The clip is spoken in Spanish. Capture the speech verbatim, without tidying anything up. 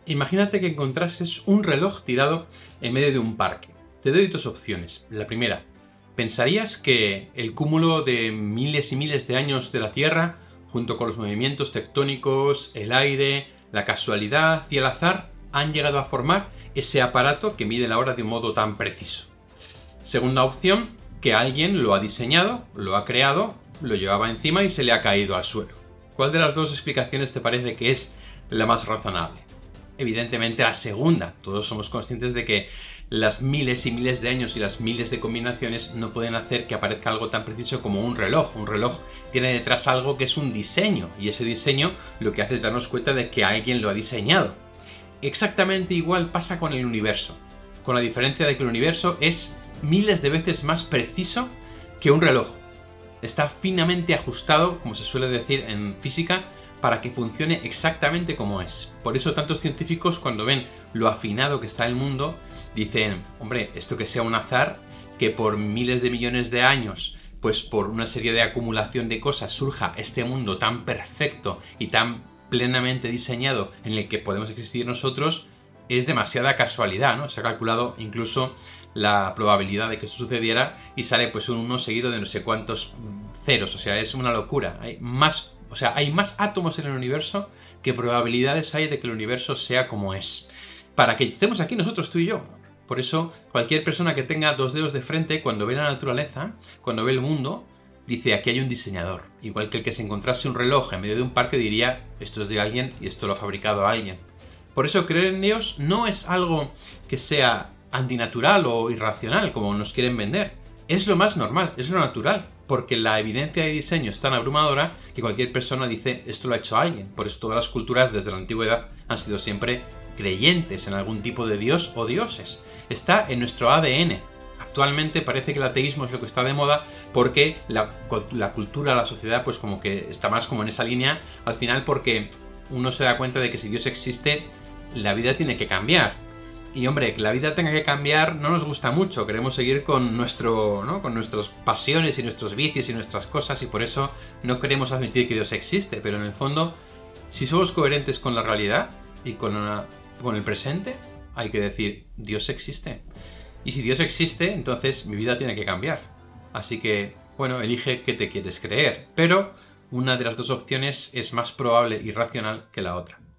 Imagínate que encontrases un reloj tirado en medio de un parque. Te doy dos opciones. La primera, ¿pensarías que el cúmulo de miles y miles de años de la Tierra, junto con los movimientos tectónicos, el aire, la casualidad y el azar, han llegado a formar ese aparato que mide la hora de un modo tan preciso? Segunda opción, que alguien lo ha diseñado, lo ha creado, lo llevaba encima y se le ha caído al suelo. ¿Cuál de las dos explicaciones te parece que es la más razonable? Evidentemente la segunda. Todos somos conscientes de que las miles y miles de años y las miles de combinaciones no pueden hacer que aparezca algo tan preciso como un reloj. Un reloj tiene detrás algo que es un diseño, y ese diseño lo que hace es darnos cuenta de que alguien lo ha diseñado. Exactamente igual pasa con el universo, con la diferencia de que el universo es miles de veces más preciso que un reloj. Está finamente ajustado, como se suele decir en física, para que funcione exactamente como es. Por eso tantos científicos, cuando ven lo afinado que está el mundo, dicen, hombre, esto que sea un azar, que por miles de millones de años, pues por una serie de acumulación de cosas surja este mundo tan perfecto y tan plenamente diseñado en el que podemos existir nosotros, es demasiada casualidad, ¿no? Se ha calculado incluso la probabilidad de que eso sucediera y sale pues un uno seguido de no sé cuántos ceros, o sea, es una locura. Hay más O sea, hay más átomos en el universo que probabilidades hay de que el universo sea como es. Para que estemos aquí nosotros, tú y yo. Por eso, cualquier persona que tenga dos dedos de frente, cuando ve la naturaleza, cuando ve el mundo, dice, aquí hay un diseñador. Igual que el que se encontrase un reloj en medio de un parque diría, esto es de alguien y esto lo ha fabricado alguien. Por eso, creer en Dios no es algo que sea antinatural o irracional, como nos quieren vender. Es lo más normal, es lo natural. Porque la evidencia de diseño es tan abrumadora que cualquier persona dice, esto lo ha hecho alguien. Por eso todas las culturas desde la antigüedad han sido siempre creyentes en algún tipo de dios o dioses. Está en nuestro A D N. Actualmente parece que el ateísmo es lo que está de moda porque la, la cultura, la sociedad, pues como que está más como en esa línea, al final porque uno se da cuenta de que si Dios existe, la vida tiene que cambiar. Y hombre, que la vida tenga que cambiar no nos gusta mucho, queremos seguir con nuestro, ¿no? con nuestras pasiones y nuestros vicios y nuestras cosas, y por eso no queremos admitir que Dios existe, pero en el fondo, si somos coherentes con la realidad y con, una, con el presente, hay que decir, Dios existe. Y si Dios existe, entonces mi vida tiene que cambiar. Así que, bueno, elige qué te quieres creer, pero una de las dos opciones es más probable y racional que la otra.